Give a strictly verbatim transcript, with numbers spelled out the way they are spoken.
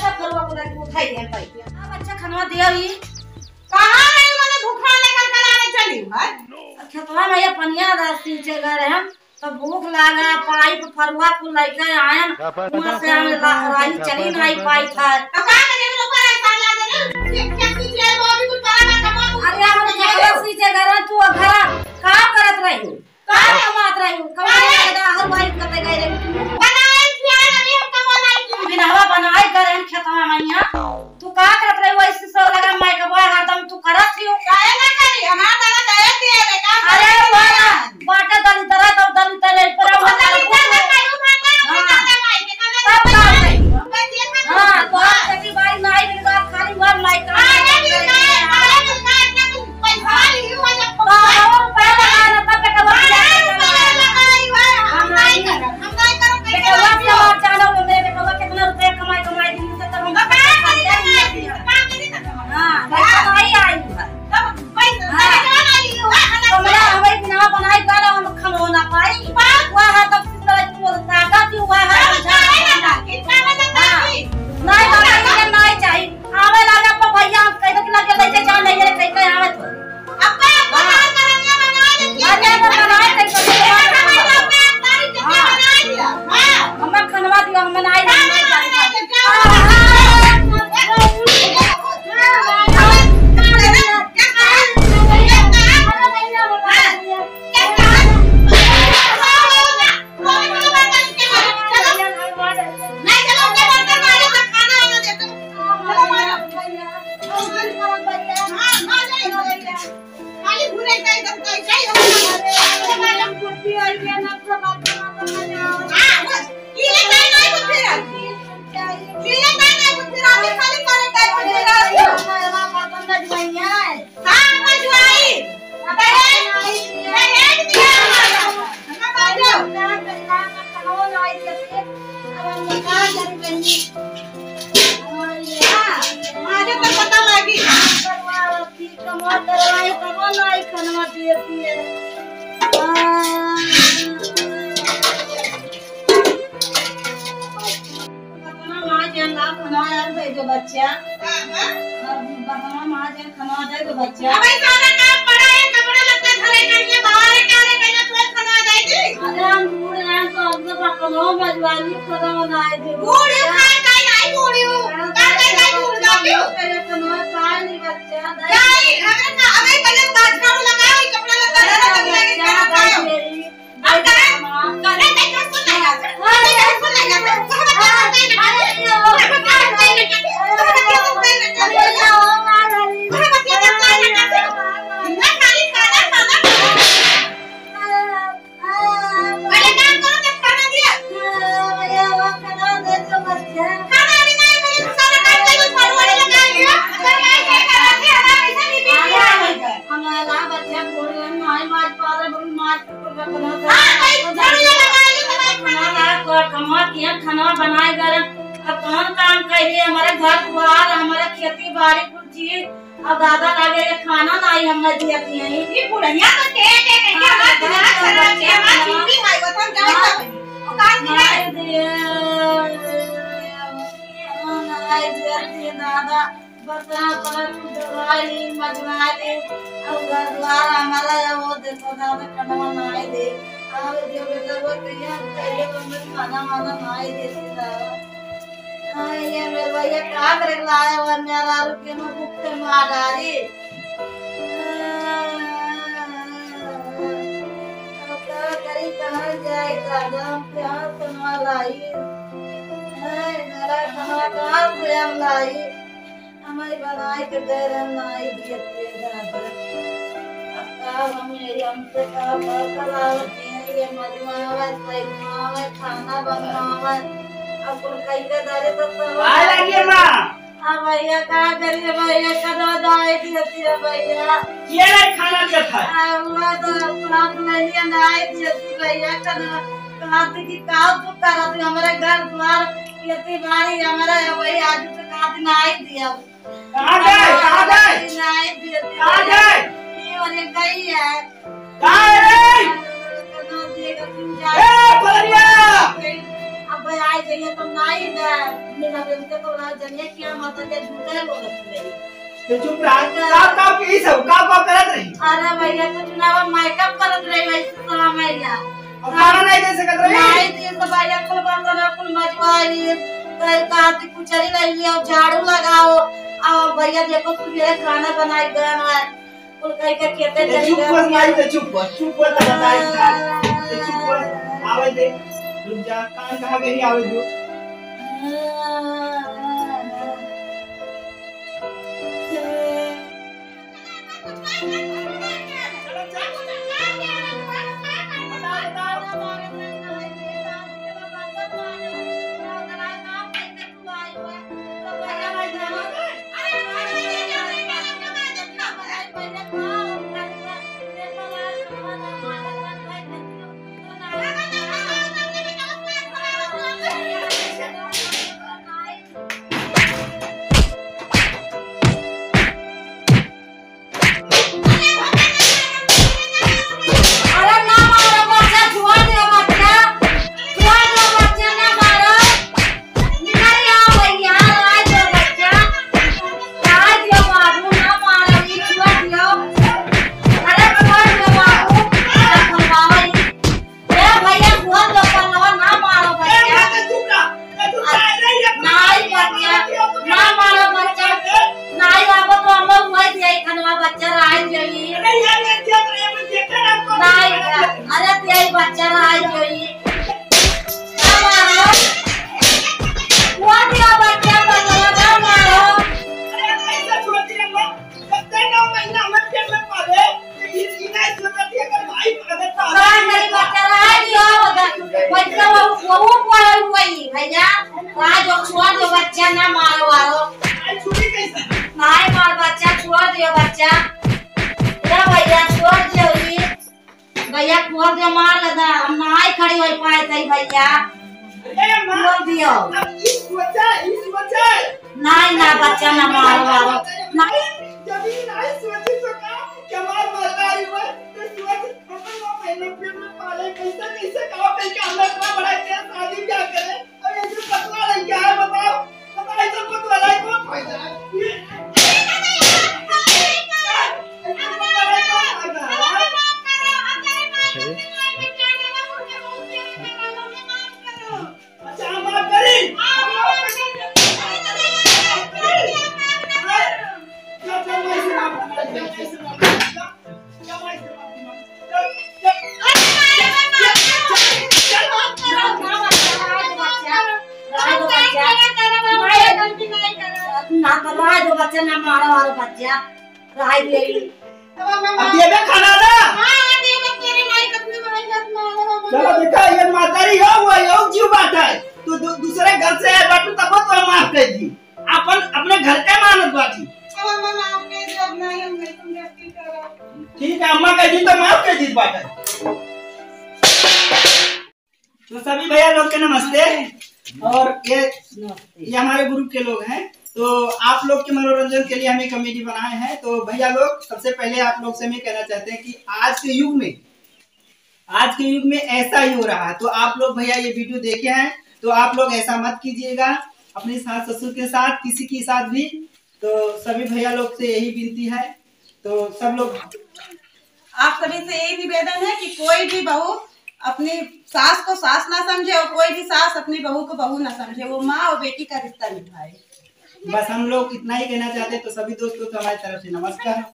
अच्छा फरुआ को लेके उठाई दे भाई अब अच्छा खाना दिया ही कहां नहीं मैंने भूखा निकल कर आने चली है खेतवा में ये पनिया रास्ते से गए रहे हम तो भूख लगा पाइप फरुआ को लेकर आए वहां से हम राई चली नहीं पाई था तो का करे लोग ऐसा ला दे एक खेती जे वो भी कुछ करा कमा अरे हम जगसी से गए तू घर का करत रही का कमात रही कमा हर भाई करते गए रे बनाए खिया नहीं हम कमा नहीं बिनावा बनाए करे खेतवा मैया तू का करत रही वैसे सो लगा माई का बोल हरदम तू करत थी काहे ना करी हमार दादा दया दिए रे का अरे वाला बाटा दली तरह तो दली तरह पर हम दली तरह कायू खाता हम दादा माई के कने सब मैं देखा हां तो खेती बाड़ी नहीं मिल बात खाली वर लाई का अरे भी नहीं अरे भी नहीं इतना पैसा ली हो जा तो पैसा ना तब बेटा वो लगाई हुआ हम नहीं कर हम नहीं करो बेटा वो सब चालो मेरे बेटा वो कितना रुपए कमाई कमाई दिन से तब हम का करी हां पैसा नहीं आई तब पैसा नहीं आई हुआ हमरा हमें बिना बनाई कर हम खानो ना पाई हुआ है तब सिंदर को ताका की हुआ है इतना मत नहीं नहीं नहीं चाहिए आवे लगा पर भैया कह दे लगे लेके जा नहीं रे कह के आवे तो अब का बना करनिया बना दे अरे बनाए कह के तारी के बना दिया हां हम खनवा दिया हम नहीं नहीं चाहिए बच्चा मां जन खाना दे दो बच्चा अबे सारा काम पड़ा है कपड़ा लगता घरे करिए बाहर करे करिए तो खाना दे दे अरे हम बूढ़ हैं तो अब तो पकड़ो मजवानी खाना बनाए दे बूढ़ खाए काई नहीं बूढ़ी हूं का काई नहीं बूढ़ जाती हूं तेरे खाना खा नहीं बच्चा नहीं हमें ना अबे पहले बाथरूम लगाओ कपड़ा लगा लगे अब करे करे देखो सुन नहीं आता अरे सुन नहीं आता खाना बनाए कर अब कौन काम करे हमारे घर द्वार हमारे खेती बाड़ी कुछ चीज अब दादा लगे खाना नहीं हम दियती है ये पुरनिया तो के के के हमारा चला के हमारा चीटी खाई वो हम जाए ओ काट दिए नहीं दियती दादा बता पर दवाई मजवाली अब घर द्वार हमारा वो देखो दादा खाना नहीं दे अब जो बेटा वो कहिया पहले मम्मी खाना वाना नहीं देती था ये मेरे भैया का करे लाया वो मेरा रुके में भूखे मार डाली अब क्या करी कहाँ जाए दादा प्यार सुनवा लाई मेरा खाना कहाँ से हम लाई हमारी बनाई के दे रहे लाई दिए दादा अब हम मेरी हमसे का करावती ये मजमावा सैमावा खाना बनवावा अब कुल कइले दारे तो सब आ लगे मां हां भैया का करिए भैया कदो दाई दियती रे भैया ये रे खाना के खाए हां वो तो प्रात नहीं नाई दियती भैया कदो कात की काव तो करत हमारे घर द्वार खेती बाड़ी हमारा वही आज तक कात नाई दिया कहां गए कहां गए नाई दियती कहां गए ये वाले गई है कहां रे ए फरिया अब आए जाइए तो नहीं दे मेरा बेटे तो राज ये क्या मतलब ये झूठे बोलत रही। तो चुप रहा का का के सब का का करत रही। अरे भैया कुछ ना मेकअप करत रही वैसे तो मैया और खाना नहीं दे सकत रही। नहीं दे तो भैया कुल बर्तन कुल मजवाई कल का हाथी कुचरी ले लिया झाड़ू लगाओ और भैया देखो तू मेरे खाना बनाई गया है कुल कह के खेते चली गई। चुप बस माई से चुप बस चुप बस बताई तो चुप बस आवे दे रुक जा कहां कहां गई आवे दो। भैया राजो छोड़ दो बच्चा ना मारो वारो छुरी कैसे नहीं मार बच्चा छोड़ दियो बच्चा या भैया छोड़ दियो ये भैया छोड़ दियो मार लगा हम नहीं खड़ी हो पाए थे भैया ए मां छोड़ दियो अब इस बच्चा इस बच्चा नहीं ना बच्चा ना मारो वारो नहीं जब ही नहीं सोची तो का कमाल मारता है वो तो सोच अपना पहले फिर में पाले कैसे कैसे काम पे के अंदर इतना बड़ा क्या शादी क्या करे और ये जो पतला लग गया है बताओ बताओ इधर पतला लग कौन फायदा है अच्छा माफ करी ना कमाए जो बच्चा ना मारो वारो बच्चा राय बेरी अब ये भी खाना ना हां दे मैं तेरी माई कतने माई हाथ मारो चलो देखा ये मातारी हो वो यो जीव बात है तू दू, दूसरे घर से है बाटू तब तो माफ कर दी अपन अपने घर का मानत बाटी अब मैं माफ कर दे अब नहीं हम नहीं तुम गलती करो ठीक है अम्मा कह दी तो माफ कर दी बात है। तो सभी भैया लोग के नमस्ते और ये ये हमारे ग्रुप के लोग हैं तो आप लोग के मनोरंजन के लिए हम एक कमेटी बनाए हैं। तो भैया लोग सबसे पहले आप लोग से मैं कहना चाहते हैं कि आज के युग में आज के युग में ऐसा ही हो रहा है तो आप लोग भैया ये वीडियो देखे हैं तो आप लोग ऐसा मत कीजिएगा अपने सास ससुर के साथ किसी के साथ भी। तो सभी भैया लोग से यही विनती है तो सब लोग आप सभी से यही निवेदन है कि कोई भी बहू अपनी सास को सास ना समझे और कोई भी सास अपनी बहू को बहू ना समझे वो माँ और बेटी का रिश्ता निभाए। बस हम लोग इतना ही कहना चाहते हैं। तो सभी दोस्तों को हमारी तरफ से नमस्कार।